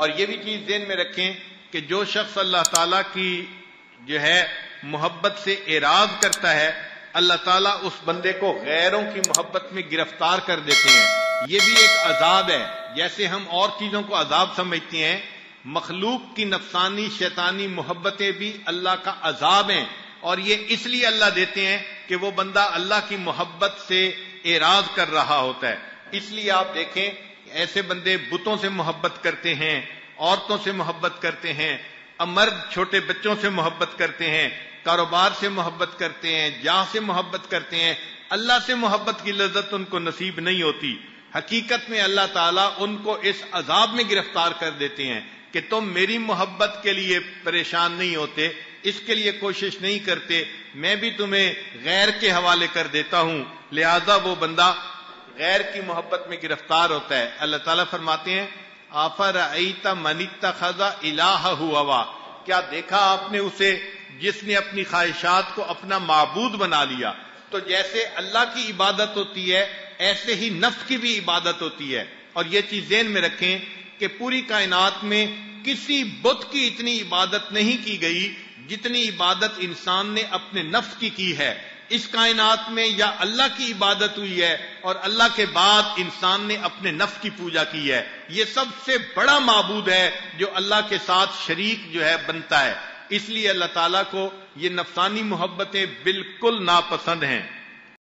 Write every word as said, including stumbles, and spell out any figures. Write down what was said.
اور یہ بھی چیز ذہن میں رکھیں کہ جو شخص اللہ تعالیٰ کی جو ہے محبت سے اعراض کرتا ہے، اللہ تعالیٰ اس بندے کو غیروں کی محبت میں گرفتار کر دیتے ہیں۔ یہ بھی ایک عذاب ہے، جیسے ہم اور چیزوں کو عذاب سمجھتے ہیں، مخلوق کی نفسانی شیطانی محبتیں بھی اللہ کا عذاب ہیں، اور یہ اس لیے اللہ دیتے ہیں کہ وہ بندہ اللہ کی محبت سے اعراض کر رہا ہوتا ہے۔ اس لیے آپ دیکھیں ایسے بندے بتوں سے محبت کرتے ہیں، عورتوں سے محبت کرتے ہیں، مرد چھوٹے بچوں سے محبت کرتے ہیں، کاروبار سے محبت کرتے ہیں، جاہ سے محبت کرتے ہیں، اللہ سے محبت کی لذت ان کو نصیب نہیں ہوتی۔ حقیقت میں اللہ تعالیٰ ان کو اس عذاب میں گرفتار کر دیتے ہیں کہ تم میری محبت کے لیے پریشان نہیں ہوتے، اس کے لیے کوشش نہیں کرتے، میں بھی تمہیں غیر کے حوالے کر دیتا ہوں، لہذا وہ بندہ غیر کی محبت میں گرفتار ہوتا ہے۔ اللہ تعالیٰ فرماتے ہیں آفرأیت من اتخذ الہہ ہوا، کیا دیکھا آپ نے اسے جس نے اپنی خواہشات کو اپنا معبود بنا لیا؟ تو جیسے اللہ کی عبادت ہوتی ہے ایسے ہی نفس کی بھی عبادت ہوتی ہے، اور یہ چیز ذہن میں رکھیں کہ پوری کائنات میں کسی بت کی اتنی عبادت نہیں کی گئی جتنی عبادت انسان نے اپنے نفس کی کی ہے۔ اس کائنات میں یا اللہ کی عبادت ہوئی ہے اور اللہ کے بعد انسان نے اپنے نفس کی پوجا کی ہے۔ یہ سب سے بڑا معبود ہے جو اللہ کے ساتھ شریک جو ہے بنتا ہے، اس لیے اللہ تعالیٰ کو یہ نفسانی محبتیں بالکل ناپسند ہیں۔